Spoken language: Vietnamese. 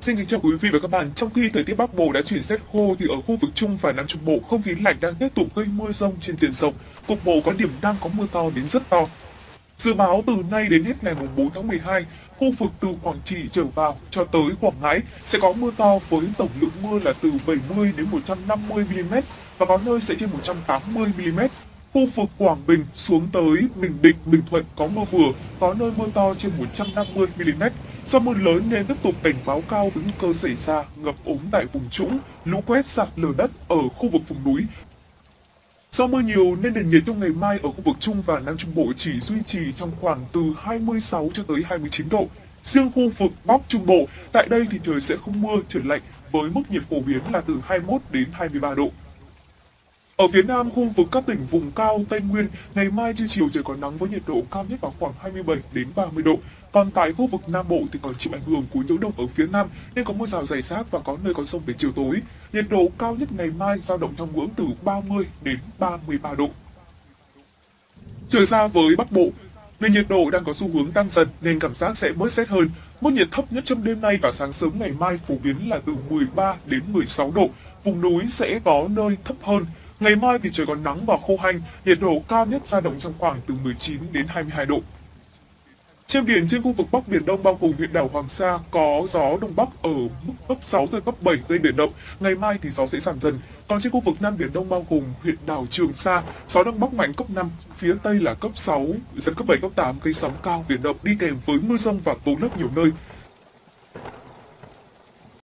Xin kính chào quý vị và các bạn. Trong khi thời tiết Bắc Bộ đã chuyển rét khô thì ở khu vực Trung và Nam Trung Bộ không khí lạnh đang tiếp tục gây mưa rông trên diện rộng. Cục bộ có điểm đang có mưa to đến rất to. Dự báo từ nay đến hết ngày 4 tháng 12, khu vực từ Quảng Trị trở vào cho tới Quảng Ngãi sẽ có mưa to với tổng lượng mưa là từ 70 đến 150 mm và có nơi sẽ trên 180 mm. Khu vực Quảng Bình xuống tới Bình Định, Bình Thuận có mưa vừa, có nơi mưa to trên 150 mm. Do mưa lớn nên tiếp tục cảnh báo cao với nguy cơ xảy ra ngập úng tại vùng trũng, lũ quét, sạt lở đất ở khu vực vùng núi. Do mưa nhiều nên nền nhiệt trong ngày mai ở khu vực Trung và Nam Trung Bộ chỉ duy trì trong khoảng từ 26 cho tới 29 độ. Riêng khu vực Bắc Trung Bộ, tại đây thì trời sẽ không mưa, trời lạnh với mức nhiệt phổ biến là từ 21 đến 23 độ. Ở phía Nam, khu vực các tỉnh vùng cao Tây Nguyên, ngày mai trưa chiều trời có nắng với nhiệt độ cao nhất vào khoảng 27 đến 30 độ. Còn tại khu vực Nam Bộ thì còn chịu ảnh hưởng của nhiễu động ở phía Nam nên có mưa rào rải rác và có nơi có dông về chiều tối. Nhiệt độ cao nhất ngày mai dao động trong ngưỡng từ 30 đến 33 độ. Trở ra với Bắc Bộ, nền nhiệt độ đang có xu hướng tăng dần nên cảm giác sẽ bớt rét hơn. Mức nhiệt thấp nhất trong đêm nay và sáng sớm ngày mai phổ biến là từ 13 đến 16 độ. Vùng núi sẽ có nơi thấp hơn. Ngày mai thì trời còn nắng và khô hanh, nhiệt độ cao nhất dao động trong khoảng từ 19 đến 22 độ. Trên biển, trên khu vực Bắc Biển Đông bao gồm huyện đảo Hoàng Sa có gió Đông Bắc ở mức cấp 6 giật cấp 7 gây biển động. Ngày mai thì gió sẽ giảm dần. Còn trên khu vực Nam Biển Đông bao gồm huyện đảo Trường Sa, gió Đông Bắc mạnh cấp 5, phía Tây là cấp 6, giật cấp 7, cấp 8 gây sóng cao biển động đi kèm với mưa rông và tố lốc nhiều nơi.